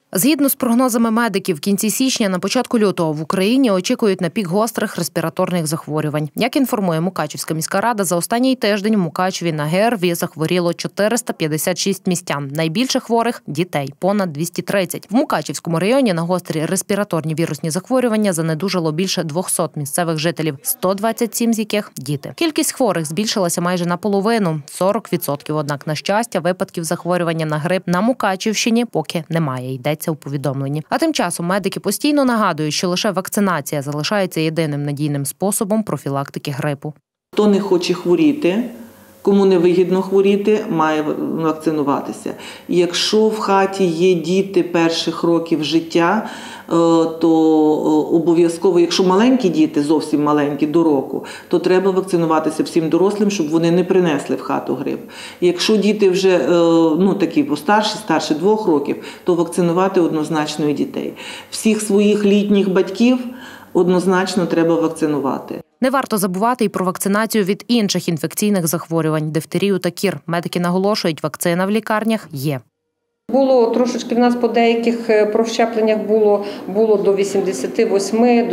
Згідно з прогнозами медиків, в кінці січня, на початку лютого в Україні очікують на пік гострих респіраторних захворювань. Як інформує Мукачівська міська рада, за останній тиждень в Мукачеві на ГРВІ захворіло 456 містян. Найбільше хворих – дітей – понад 230. В Мукачівському районі на гострі респіраторні вірусні захворювання занедужало більше 200 місцевих жителів, 127 з яких – діти. Кількість хворих збільшилася майже наполовину – 40%. Однак, на щастя, випадків захворювання на грип на Мукачівщині поки немає, йдеться у повідомленні. А тим часом медики постійно нагадують, що лише вакцинація залишається єдиним надійним способом профілактики грипу. Хто не хоче хворіти, кому не вигідно хворіти, має вакцинуватися. Якщо в хаті є діти перших років життя, то обов'язково, якщо маленькі діти, зовсім маленькі, до року, то треба вакцинуватися всім дорослим, щоб вони не принесли в хату грип. Якщо діти вже такі постарші, старше 2 років, то вакцинувати однозначно і дітей. Всіх своїх літніх батьків однозначно треба вакцинувати. Не варто забувати і про вакцинацію від інших інфекційних захворювань – дифтерію та кір. Медики наголошують, вакцина в лікарнях є. Було трошечки в нас по деяких прощепленнях було до 88, до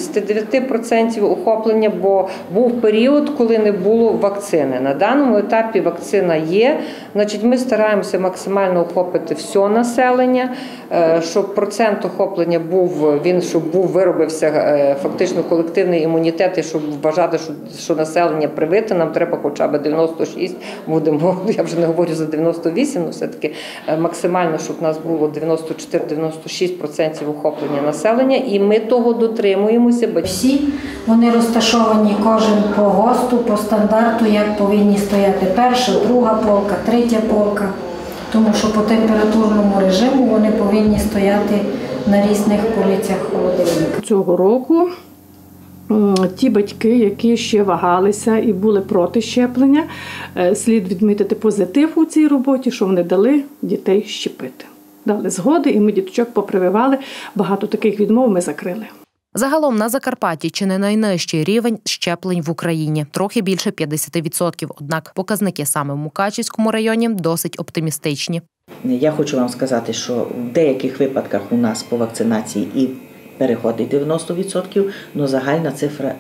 89% охоплення, бо був період, коли не було вакцини. На даному етапі вакцина є. Значить, ми стараємося максимально охопити все населення, щоб процент охоплення виробився фактично колективний імунітет, і щоб вважати, що населення привите, нам треба хоча б 96, я вже не говорю за 98, але все-таки максимально, щоб у нас було 94-96% охоплення населення, і ми того дотримуємося. Всі вони розташовані, кожен по ГОСТу, по стандарту, як повинні стояти перша, друга полка, третя полка, тому що по температурному режиму вони повинні стояти на різних полицях холодильника. Цього року ті батьки, які ще вагалися і були проти щеплення, слід відмітити позитив у цій роботі, що вони дали дітей щепити. Дали згоди, і ми діточок попрививали. Багато таких відмов ми закрили. Загалом на Закарпатті чи не найнижчий рівень щеплень в Україні – трохи більше 50%. Однак показники саме в Мукачівському районі досить оптимістичні. Я хочу вам сказати, що в деяких випадках у нас по вакцинації і переходить 90%, але загальна цифра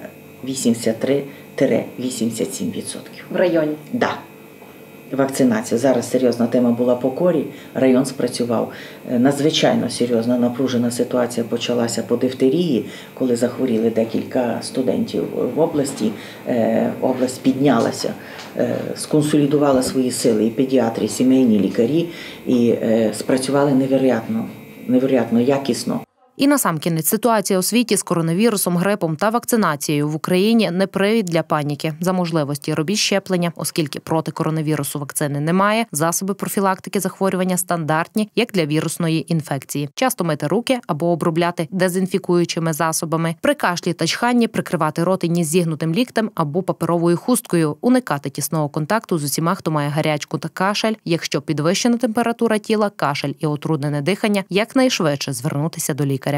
83-87%. В районі? Так. Да. Вакцинація. Зараз серйозна тема була по корі, район спрацював. Надзвичайно серйозна напружена ситуація почалася по дифтерії, коли захворіли декілька студентів в області. Область піднялася, сконсолідувала свої сили і педіатри, і сімейні лікарі, і спрацювали невероятно якісно. І насамкінець, ситуація у світі з коронавірусом, грипом та вакцинацією в Україні – не привід для паніки. За можливості робіть щеплення, оскільки проти коронавірусу вакцини немає, засоби профілактики захворювання стандартні, як для вірусної інфекції. Часто мити руки або обробляти дезінфікуючими засобами. При кашлі та чханні прикривати рот і ніс зігнутим ліктем або паперовою хусткою. Уникати тісного контакту з усіма, хто має гарячку та кашель. Якщо підвищена температура тіла, кашель і утруднене дихання, якнайшвидше звернутися до лікаря.